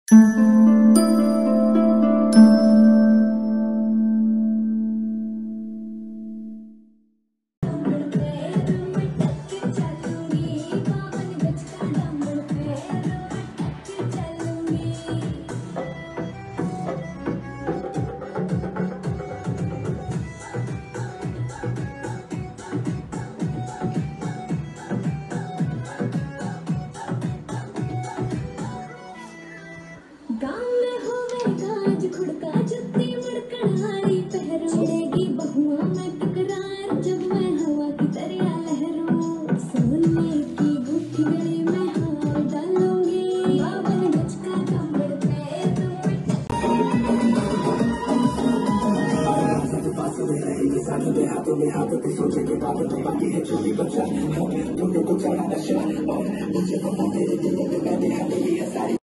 गाँव में होवेगा आज खुड़का जुत्ती मुड़कड़हारी पहरो छेड़ेगी बहुआ में टकरार जब मैं हवा की दरिया लहरों सोने की गुठी गली में हार डालूंगी बावन गज का कमर पे साथ में हाथों में हाथ पे सोचे के बाद तो बाकी है छोटी बच्चा तुम लोग को चढ़ा नशा और मुझे पता तेरे दिल में मैंने हाथ लिया सारी